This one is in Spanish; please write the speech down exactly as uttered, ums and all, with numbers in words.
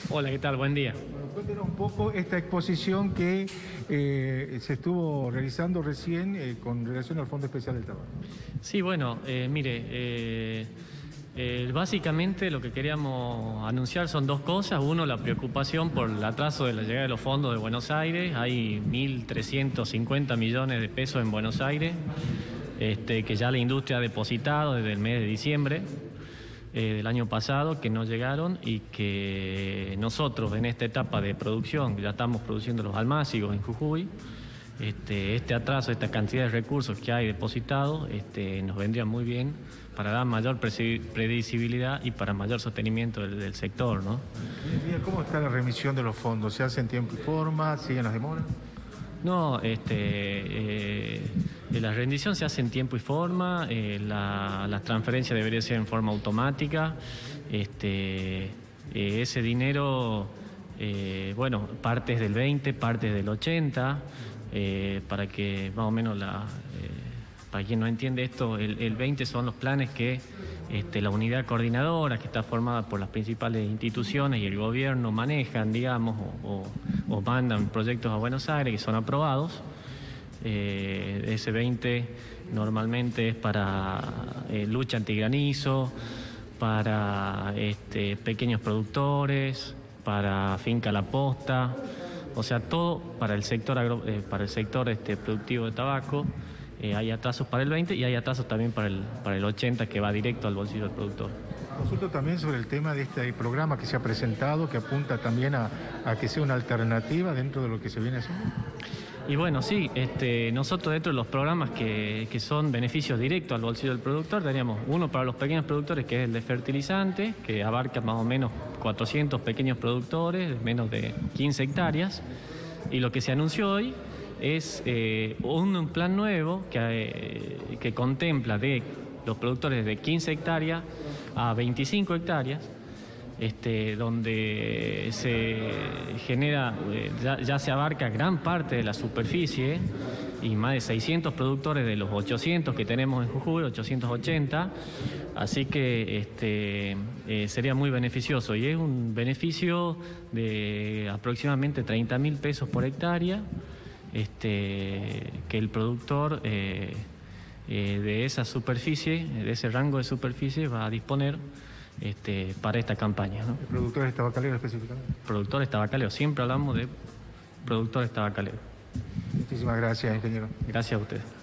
Hola, ¿qué tal? Buen día. Bueno, cuéntenos un poco esta exposición que eh, se estuvo realizando recién eh, con relación al Fondo Especial del Tabaco. Sí, bueno, eh, mire, eh, eh, básicamente lo que queríamos anunciar son dos cosas. Uno, la preocupación por el atraso de la llegada de los fondos de Buenos Aires. Hay mil trescientos cincuenta millones de pesos en Buenos Aires, este, que ya la industria ha depositado desde el mes de diciembre eh, del año pasado, que no llegaron y que nosotros en esta etapa de producción, ya estamos produciendo los almácigos en Jujuy. Este, este atraso, esta cantidad de recursos que hay depositados, este, nos vendría muy bien para dar mayor predecibilidad y para mayor sostenimiento del, del sector, ¿no? ¿Cómo está la remisión de los fondos? ¿Se hace en tiempo y forma? ¿Siguen las demoras? No, este, eh, la rendición se hace en tiempo y forma, eh, la, la transferencia debería ser en forma automática. Este, eh, ese dinero, eh, bueno, parte es del veinte, parte es del ochenta. Eh, para que más o menos la, eh, para quien no entiende esto, el, el veinte son los planes que este, la unidad coordinadora, que está formada por las principales instituciones y el gobierno, manejan, digamos, o, o, o mandan proyectos a Buenos Aires que son aprobados. Eh, ese veinte normalmente es para eh, lucha antigranizo, para este, pequeños productores, para finca La Posta. O sea, todo para el sector agro, eh, para el sector este, productivo de tabaco. Eh, hay atrasos para el veinte y hay atrasos también para el, para el ochenta, que va directo al bolsillo del productor. Consulto también sobre el tema de este programa que se ha presentado, que apunta también a, a que sea una alternativa dentro de lo que se viene haciendo. Y bueno, sí, este, nosotros dentro de los programas que, que son beneficios directos al bolsillo del productor, teníamos uno para los pequeños productores, que es el de fertilizantes, que abarca más o menos cuatrocientos pequeños productores, de menos de quince hectáreas. Y lo que se anunció hoy es eh, un, un plan nuevo que, eh, que contempla de los productores de quince hectáreas a veinticinco hectáreas, Este, donde se genera, eh, ya, ya se abarca gran parte de la superficie y más de seiscientos productores de los ochocientos que tenemos en Jujuy, ochocientos ochenta, así que este, eh, sería muy beneficioso y es un beneficio de aproximadamente treinta mil pesos por hectárea, este, que el productor eh, eh, de esa superficie, de ese rango de superficie va a disponer Este, para esta campaña, ¿no? ¿Productores tabacaleros específicamente? Productores tabacaleros, siempre hablamos de productores tabacaleros. Muchísimas gracias, ingeniero. Gracias a usted.